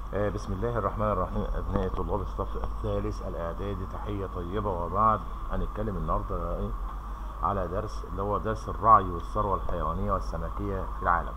بسم الله الرحمن الرحيم. أبناء طلاب الصف الثالث الإعدادي، تحية طيبة. وبعد هنتكلم النهاردة على درس اللي هو درس الرعي والثروة الحيوانية والسمكية في العالم.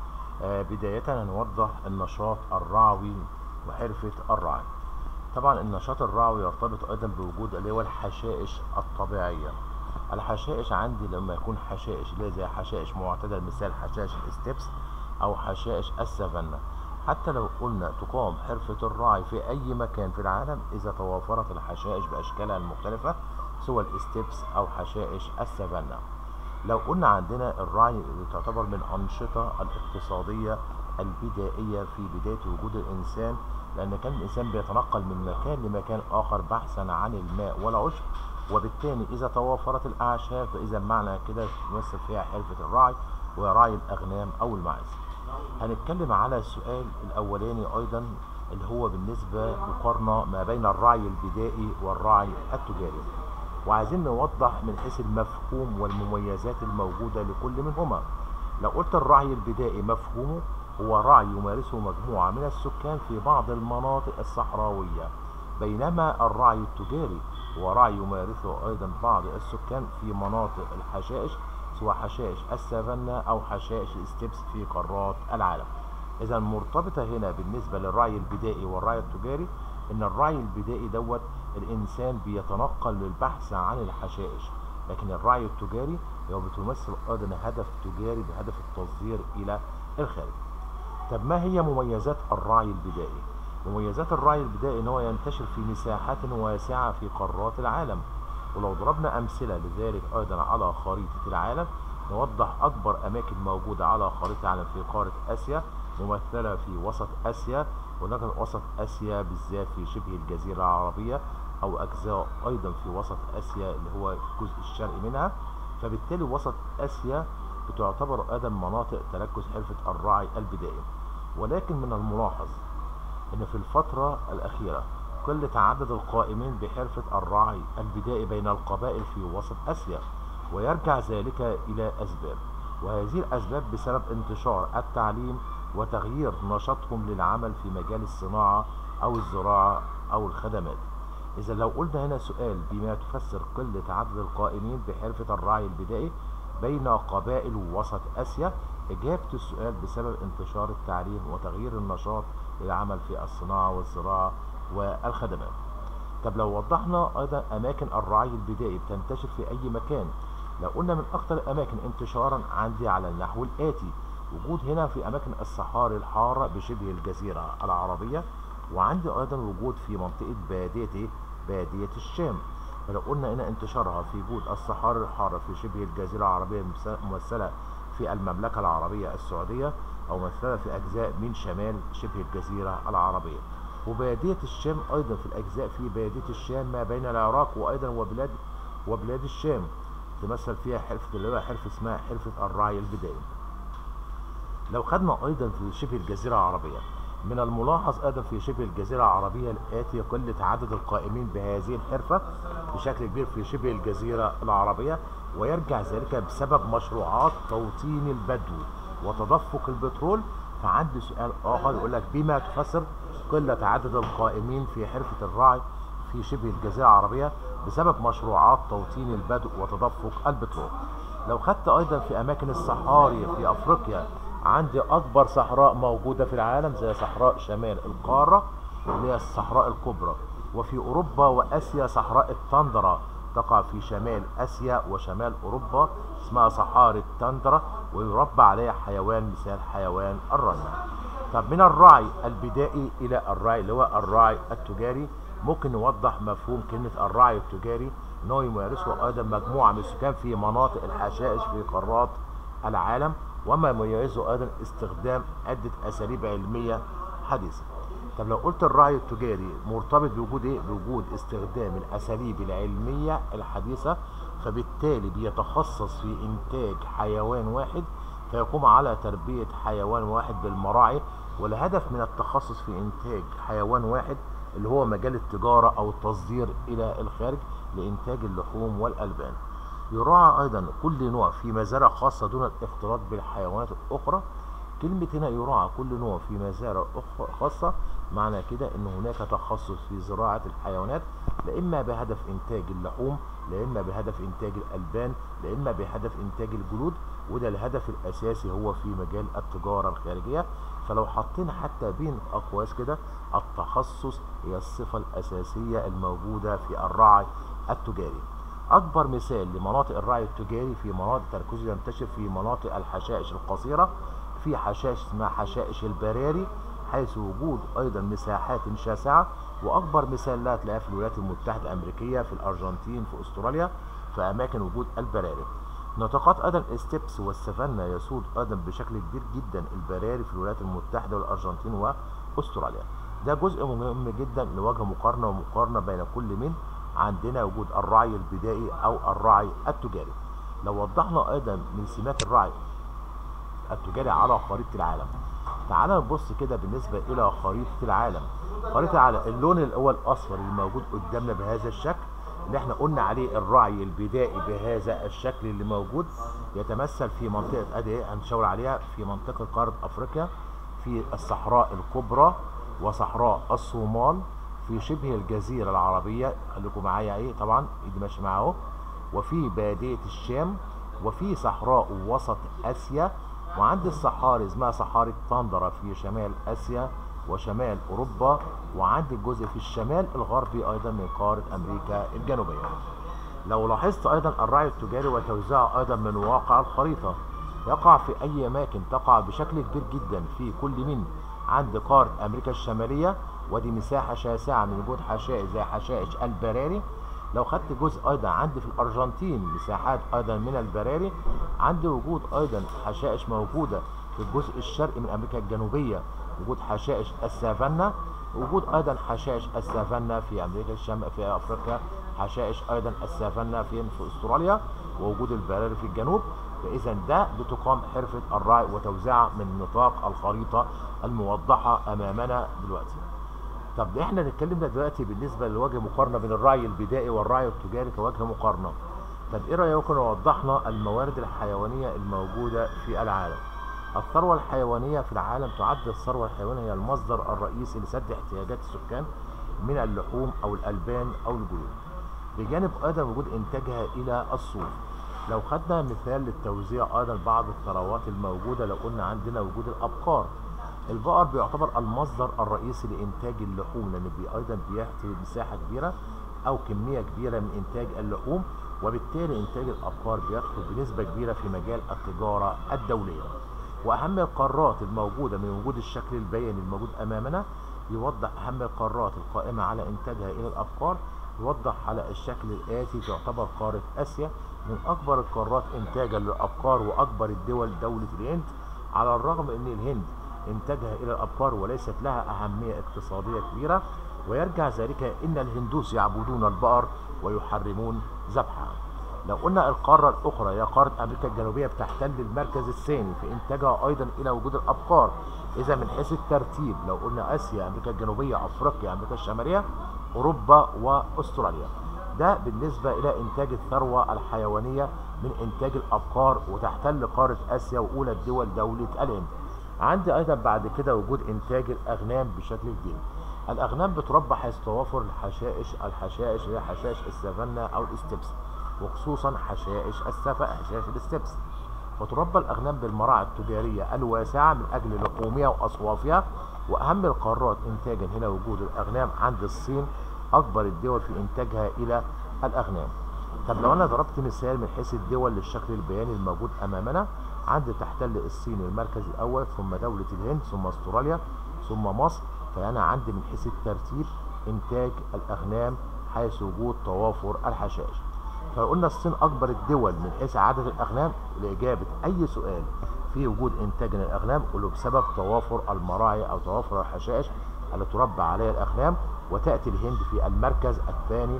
بداية هنوضح النشاط الرعوي وحرفة الرعي. طبعا النشاط الرعوي يرتبط أيضا بوجود اللي هو الحشائش الطبيعية. الحشائش عندي لما يكون حشائش اللي زي حشائش معتدل، مثال حشائش الستيبس أو حشائش السافانا. حتى لو قلنا تقام حرفة الرعي في أي مكان في العالم إذا توافرت الحشائش بأشكالها المختلفة، سواء الستيبس أو حشائش السافانا. لو قلنا عندنا الرعي تعتبر من الأنشطة الاقتصادية البدائية في بداية وجود الإنسان، لأن كان الإنسان بيتنقل من مكان لمكان آخر بحثا عن الماء والعشب، وبالتالي إذا توافرت الأعشاب فإذا معنى كده تمثل فيها حرفة الرعي ورعي الأغنام أو الماعز. هنتكلم على السؤال الأولاني أيضا اللي هو بالنسبة مقارنة ما بين الرعي البدائي والرعي التجاري، وعايزين نوضح من حيث المفهوم والمميزات الموجودة لكل منهما. لو قلت الرعي البدائي مفهومه هو رعي يمارسه مجموعة من السكان في بعض المناطق الصحراوية، بينما الرعي التجاري هو رعي يمارسه أيضا بعض السكان في مناطق الحشائش، سواء حشائش السافانا أو حشائش الستيبس في قارات العالم. إذا مرتبطة هنا بالنسبة للرعي البدائي والرعي التجاري إن الرعي البدائي دوت الإنسان بيتنقل للبحث عن الحشائش، لكن الرعي التجاري هو بتمثل أيضا هدف تجاري بهدف التصدير إلى الخارج. طب ما هي مميزات الرعي البدائي؟ مميزات الرعي البدائي ان هو ينتشر في مساحات واسعة في قارات العالم. ولو ضربنا امثلة لذلك ايضا على خريطة العالم نوضح اكبر اماكن موجودة على خريطة العالم في قارة اسيا ممثلة في وسط اسيا، ولكن وسط اسيا بالذات في شبه الجزيرة العربية او اجزاء ايضا في وسط اسيا اللي هو في الجزء الشرقي منها. فبالتالي وسط اسيا بتعتبر ايضا مناطق تركز حرفة الرعي البدائي. ولكن من الملاحظ ان في الفترة الاخيرة قلة عدد القائمين بحرفة الرعي البدائي بين القبائل في وسط اسيا، ويرجع ذلك الى اسباب، وهذه الاسباب بسبب انتشار التعليم وتغيير نشاطهم للعمل في مجال الصناعة او الزراعة او الخدمات. اذا لو قلنا هنا سؤال بما تفسر قلة عدد القائمين بحرفة الرعي البدائي بين قبائل وسط اسيا، إجابة السؤال بسبب انتشار التعليم وتغيير النشاط للعمل في الصناعة والزراعة والخدمات. طب لو وضحنا أيضا أماكن الرعي البدائي بتنتشر في أي مكان، لو قلنا من أكثر الأماكن انتشارا عندي على النحو الآتي: وجود هنا في أماكن الصحاري الحارة بشبه الجزيرة العربية، وعندي أيضا وجود في منطقة بادية الشام. فلو قلنا هنا انتشارها في وجود الصحاري الحارة في شبه الجزيرة العربية ممثلة في المملكة العربية السعودية، أو ممثلة في أجزاء من شمال شبه الجزيرة العربية، وبادية الشام أيضا في الأجزاء في بادية الشام ما بين العراق وأيضا وبلاد الشام تمثل فيها حرفة اللي هو حرفة اسمها حرفة الرعي البدائي. لو خدنا أيضا في شبه الجزيرة العربية، من الملاحظ أيضا في شبه الجزيرة العربية الآتي قلة عدد القائمين بهذه الحرفة بشكل كبير في شبه الجزيرة العربية، ويرجع ذلك بسبب مشروعات توطين البدو وتدفق البترول. فعندي سؤال آخر يقول لك بما تفسر قلة عدد القائمين في حرفة الرعي في شبه الجزيرة العربية بسبب مشروعات توطين البدو وتدفق البترول. لو خدت أيضا في أماكن الصحاري في أفريقيا، عندي أكبر صحراء موجودة في العالم زي صحراء شمال القارة اللي هي الصحراء الكبرى، وفي أوروبا وآسيا صحراء التندرا تقع في شمال آسيا وشمال أوروبا اسمها صحاري التندرا، ويربى عليها حيوان مثال حيوان الرنة. طب من الرعي البدائي إلى الرعي اللي هو الرعي التجاري، ممكن نوضح مفهوم كلمة الرعي التجاري إنه يمارسه أيضا مجموعة من السكان في مناطق الحشائش في قارات العالم، وما يميزه أيضا استخدام عدة أساليب علمية حديثة. طب لو قلت الرعي التجاري مرتبط بوجود ايه؟ بوجود استخدام الاساليب العلميه الحديثه، فبالتالي بيتخصص في انتاج حيوان واحد، فيقوم على تربيه حيوان واحد بالمراعي. والهدف من التخصص في انتاج حيوان واحد اللي هو مجال التجاره او التصدير الى الخارج لانتاج اللحوم والالبان. يراعى ايضا كل نوع في مزارع خاصه دون الاختلاط بالحيوانات الاخرى، كلمة هنا يراعى كل نوع في مزارع خاصة، معنى كده ان هناك تخصص في زراعة الحيوانات، لا اما بهدف انتاج اللحوم، لا اما بهدف انتاج الالبان، لا اما بهدف انتاج الجلود، وده الهدف الاساسي هو في مجال التجارة الخارجية. فلو حطينا حتى بين اقواس كده، التخصص هي الصفة الاساسية الموجودة في الرعي التجاري. اكبر مثال لمناطق الرعي التجاري في مناطق تركيز ينتشر في مناطق الحشائش القصيرة، في حشائش اسمها حشائش البراري، حيث وجود ايضا مساحات شاسعة، واكبر مثال لها تلاقيها في الولايات المتحدة الامريكية، في الارجنتين، في استراليا، في اماكن وجود البراري. نطاقات ايضا الستيبس والسافانا يسود ايضا بشكل كبير جدا البراري في الولايات المتحدة والارجنتين واستراليا. ده جزء مهم جدا لوجه مقارنة بين كل من عندنا وجود الرعي البدائي او الرعي التجاري. لو وضحنا ايضا من سمات الرعي التجاري على خريطة العالم، تعال نبص كده بالنسبة إلى خريطة العالم. خريطة العالم، اللون الأول الأصفر الموجود قدامنا بهذا الشكل اللي احنا قلنا عليه الرعي البدائي بهذا الشكل اللي موجود، يتمثل في منطقة أدي هنشاور عليها في منطقة قارة أفريقيا، في الصحراء الكبرى وصحراء الصومال، في شبه الجزيرة العربية، خليكم معايا ايه طبعا ايدي ماشي معاه اهو، وفي بادية الشام، وفي صحراء وسط آسيا، وعند الصحاري اسمها صحاري طندرة في شمال آسيا وشمال أوروبا، وعند الجزء في الشمال الغربي أيضا من قارة أمريكا الجنوبية. لو لاحظت أيضا الرعي التجاري وتوزيعه أيضا من واقع الخريطة، يقع في أي أماكن، تقع بشكل كبير جدا في كل من عند قارة أمريكا الشمالية، ودي مساحة شاسعة من وجود حشائش زي حشائش البراري. لو خدت جزء ايضا عندي في الارجنتين مساحات ايضا من البراري، عندي وجود ايضا حشائش موجوده في الجزء الشرقي من امريكا الجنوبيه، وجود حشائش السافانا، وجود ايضا حشائش السافانا في امريكا في افريقيا، حشائش ايضا السافانا في استراليا، ووجود البراري في الجنوب. فاذا ده بتقام حرفه الرعي وتوزيعها من نطاق الخريطه الموضحه امامنا دلوقتي. طب احنا نتكلم دلوقتي بالنسبه لوجه مقارنه بين الرعي البدائي والرعي التجاري كوجه مقارنه. طب ايه رايكم لو وضحنا الموارد الحيوانيه الموجوده في العالم؟ الثروه الحيوانيه في العالم تعد الثروه الحيوانيه هي المصدر الرئيسي لسد احتياجات السكان من اللحوم او الالبان او الجلود، بجانب ايضا وجود انتاجها الى الصوف. لو خدنا مثال للتوزيع ايضا بعض الثروات الموجوده، لو قلنا عندنا وجود الابقار، البقر بيعتبر المصدر الرئيسي لإنتاج اللحوم، لأن أيضا بيحتوي مساحة كبيرة أو كمية كبيرة من إنتاج اللحوم، وبالتالي إنتاج الأبقار بيدخل بنسبة كبيرة في مجال التجارة الدولية. وأهم القارات الموجودة من وجود الشكل البياني الموجود أمامنا يوضح أهم القارات القائمة على إنتاجها إلى الأبقار. يوضح على الشكل الآتي: تعتبر قارة آسيا من أكبر القارات إنتاجا للأبقار، وأكبر الدول دولة الهند، على الرغم أن الهند إنتاجها إلى الأبقار وليست لها أهمية اقتصادية كبيرة، ويرجع ذلك إن الهندوس يعبدون البقر ويحرمون ذبحها. لو قلنا القارة الأخرى هي قارة أمريكا الجنوبية، بتحتل المركز الثاني في إنتاجها أيضا إلى وجود الأبقار. إذا من حيث الترتيب لو قلنا آسيا، أمريكا الجنوبية، أفريقيا، أمريكا الشمالية، أوروبا وأستراليا. ده بالنسبة إلى إنتاج الثروة الحيوانية من إنتاج الأبقار، وتحتل قارة آسيا وأولى الدول دولة الهند. عندي ايضا بعد كده وجود انتاج الاغنام بشكل كبير. الاغنام بتربى حيث توافر الحشائش هي حشائش السافانا او الاستبس، وخصوصا حشائش الاستبس. وتربى الاغنام بالمراعي التجاريه الواسعه من اجل لحومها واصوافها. واهم القارات انتاجا هنا وجود الاغنام عند الصين، اكبر الدول في انتاجها الى الاغنام. طب لو انا ضربت مثال من حيث الدول للشكل البياني الموجود امامنا، عند تحتل الصين المركز الاول، ثم دولة الهند، ثم استراليا، ثم مصر. فانا عندي من حيث الترتيب انتاج الاغنام حيث وجود توافر الحشائش. فقلنا الصين اكبر الدول من حيث عدد الاغنام. لاجابة اي سؤال في وجود انتاج للاغنام قوله بسبب توافر المراعي او توافر الحشائش اللي تربى عليها الاغنام. وتأتي الهند في المركز الثاني،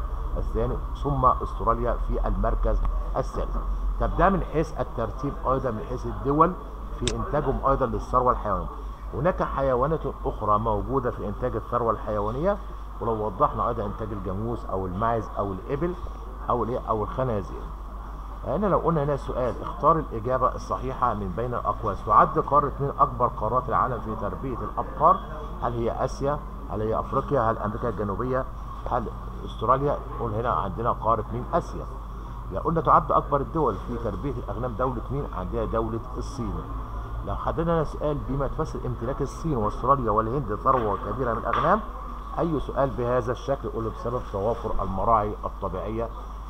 ثم استراليا في المركز الثالث. طب ده من حيث الترتيب ايضا من حيث الدول في انتاجهم ايضا للثروه الحيوانيه. هناك حيوانات اخرى موجوده في انتاج الثروه الحيوانيه، ولو وضحنا ايضا انتاج الجاموس او الماعز او الابل او الخنازير. هنا لو قلنا هنا سؤال اختار الإجابة الصحيحة من بين الأقواس. تعد قارة من أكبر قارات العالم في تربية الأبقار؟ هل هي آسيا؟ هل هي أفريقيا؟ هل أمريكا الجنوبية؟ هل أستراليا؟ نقول هنا عندنا قارة من آسيا. لو قلنا تعد أكبر الدول في تربية الأغنام دولة مين؟ عندنا دولة الصين. لو حددنا سؤال بما تفسر امتلاك الصين واستراليا والهند ثروة كبيرة من الأغنام، أي سؤال بهذا الشكل يقول بسبب توافر المراعي الطبيعية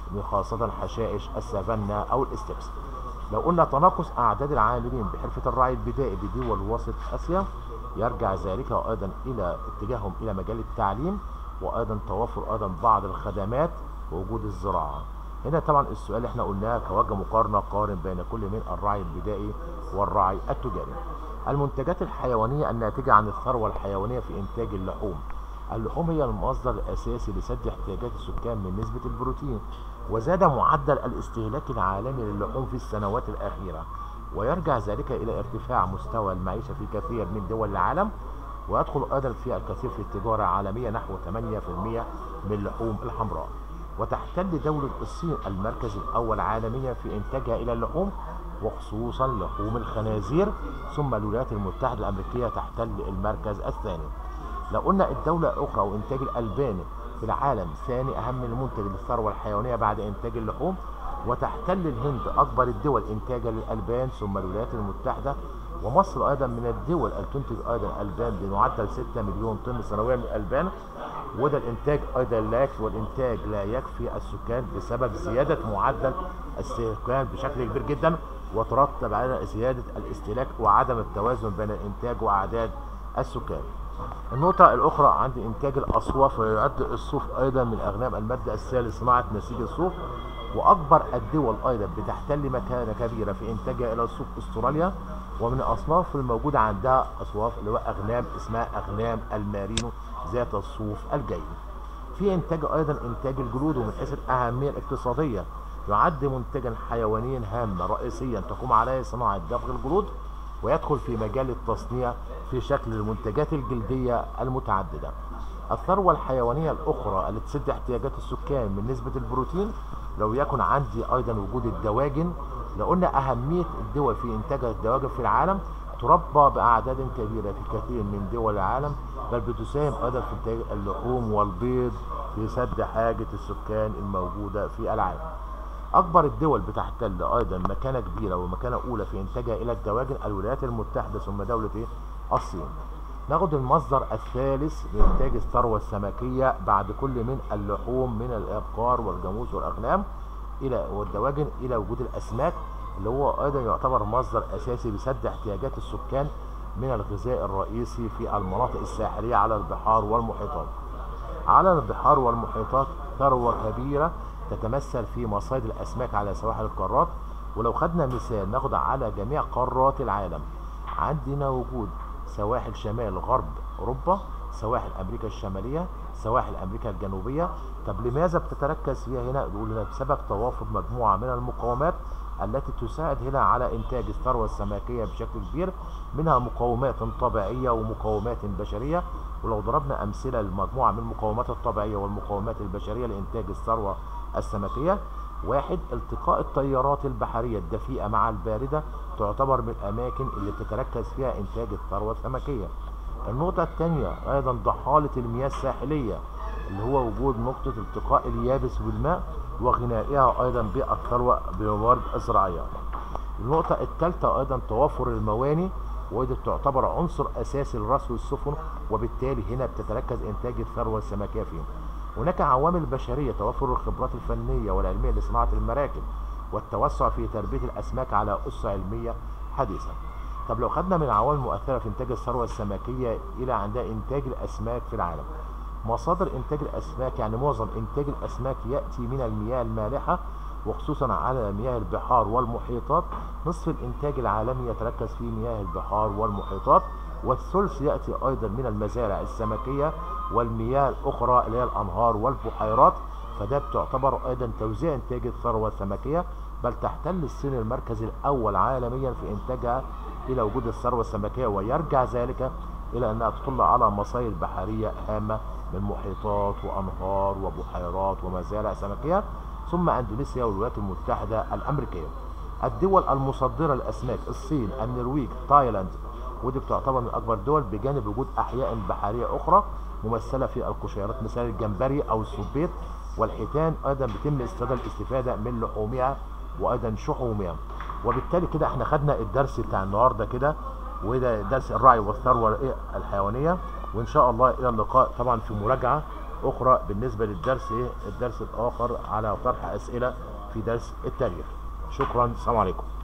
خاصة حشائش السافانا أو الاستبس. لو قلنا تناقص أعداد العاملين بحرفة الرعي البدائي بدول وسط آسيا، يرجع ذلك أيضا إلى اتجاههم إلى مجال التعليم، وأيضا توفر أيضا بعض الخدمات ووجود الزراعة. هنا طبعا السؤال اللي احنا قلناه كوجه مقارنة قارن بين كل من الرعي البدائي والرعي التجاري. المنتجات الحيوانية الناتجة عن الثروة الحيوانية في إنتاج اللحوم. اللحوم هي المصدر الأساسي لسد احتياجات السكان من نسبة البروتين، وزاد معدل الاستهلاك العالمي للحوم في السنوات الأخيرة، ويرجع ذلك إلى ارتفاع مستوى المعيشة في كثير من دول العالم، ويدخل أيضا في الكثير في التجارة العالمية نحو 8% من اللحوم الحمراء. وتحتل دولة الصين المركز الأول عالميا في إنتاجها إلى اللحوم، وخصوصا لحوم الخنازير، ثم الولايات المتحدة الأمريكية تحتل المركز الثاني. لو قلنا الدولة الأخرى وإنتاج الألبان في العالم ثاني أهم منتج للثروة الحيوانية بعد إنتاج اللحوم، وتحتل الهند أكبر الدول إنتاجا للألبان ثم الولايات المتحدة، ومصر أيضا من الدول اللي تنتج أيضا ألبان بمعدل 6 مليون طن سنويا من الألبان، وده الإنتاج أيضا لا يكفي، والإنتاج لا يكفي السكان بسبب زيادة معدل السكان بشكل كبير جدا، وترتب على زيادة الاستهلاك وعدم التوازن بين الإنتاج وأعداد السكان. النقطة الأخرى عند إنتاج الأصواف، ويعد الصوف أيضا من أغنام المادة الأساسية لصناعة نسيج الصوف، وأكبر الدول أيضا بتحتل مكانة كبيرة في إنتاجها إلى الصوف أستراليا، ومن الأصناف الموجودة عندها أصواف اللي هو أغنام اسمها أغنام المارينو ذات الصوف الجيد. في إنتاج أيضا إنتاج الجلود، ومن حيث الأهمية الاقتصادية يعد منتجا حيوانيا هاما رئيسيا تقوم عليه صناعة دفغ الجلود، ويدخل في مجال التصنيع في شكل المنتجات الجلدية المتعددة. الثروة الحيوانية الأخرى اللي تسد احتياجات السكان من نسبة البروتين، لو يكن عندي أيضا وجود الدواجن. لو قلنا أهمية الدول في إنتاج الدواجن في العالم، تربى بأعداد كبيرة في كثير من دول العالم، بل بتساهم أيضا في إنتاج اللحوم والبيض في سد حاجة السكان الموجودة في العالم. أكبر الدول بتحتل أيضا مكانة كبيرة ومكانة أولى في إنتاجها إلى الدواجن الولايات المتحدة، ثم دولة الصين. ناخد المصدر الثالث لإنتاج الثروة السمكية بعد كل من اللحوم من الأبقار والجاموس والأغنام إلى والدواجن إلى وجود الأسماك، اللي هو أيضا يعتبر مصدر أساسي بسد احتياجات السكان من الغذاء الرئيسي في المناطق الساحلية على البحار والمحيطات. على البحار والمحيطات ثروة كبيرة تتمثل في مصايد الأسماك على سواحل القارات. ولو خدنا مثال ناخد على جميع قارات العالم، عندنا وجود سواحل شمال غرب أوروبا، سواحل أمريكا الشمالية، سواحل أمريكا الجنوبية. طب لماذا بتتركز فيها هنا؟ نقول لنا بسبب توافر مجموعة من المقومات التي تساعد هنا على إنتاج الثروة السمكية بشكل كبير، منها مقومات طبيعية ومقومات بشرية. ولو ضربنا أمثلة لمجموعة من المقومات الطبيعية والمقومات البشرية لإنتاج الثروة السمكية: واحد، التقاء التيارات البحرية الدفيئة مع الباردة تعتبر من الأماكن اللي بتتركز فيها إنتاج الثروة السمكية. النقطة الثانية أيضا ضحالة المياه الساحلية، اللي هو وجود نقطة التقاء اليابس بالماء وغنائها أيضا بالثروة بموارد زراعية. النقطة الثالثة أيضا توافر المواني، ودي تعتبر عنصر أساسي لرصف السفن، وبالتالي هنا بتتركز إنتاج الثروة السمكية فيهم. هناك عوامل بشرية: توفر الخبرات الفنية والعلمية لصناعة المراكب، والتوسع في تربية الأسماك على أسس علمية حديثة. طب لو خدنا من العوامل المؤثرة في إنتاج الثروة السمكية إلى عندها إنتاج الأسماك في العالم، مصادر إنتاج الأسماك يعني معظم إنتاج الأسماك يأتي من المياه المالحة، وخصوصا على مياه البحار والمحيطات. نصف الإنتاج العالمي يتركز في مياه البحار والمحيطات، والثلث يأتي أيضا من المزارع السمكية والمياه الأخرى اللي هي الأنهار والبحيرات. فده بتعتبر أيضا توزيع إنتاج الثروة السمكية، بل تحتل الصين المركز الأول عالميا في إنتاجها إلى وجود الثروة السمكية، ويرجع ذلك إلى أنها تطل على مصايد بحرية هامة من محيطات وأنهار وبحيرات ومزارع سمكية. ثم اندونيسيا والولايات المتحده الامريكيه. الدول المصدره للاسماك: الصين، النرويج، تايلاند، ودي بتعتبر من اكبر الدول، بجانب وجود احياء بحريه اخرى ممثله في القشيرات مثل الجمبري او السبيط والحيتان. ايضا بيتم الاستفاده من لحومها وايضا شحومها. وبالتالي كده احنا خدنا الدرس بتاع النهارده كده، وده درس الرعي والثروه الحيوانيه. وان شاء الله الى اللقاء طبعا في مراجعه اخرى بالنسبه للدرس الدرس الاخر على طرح اسئله في درس التاريخ. شكرا، السلام عليكم.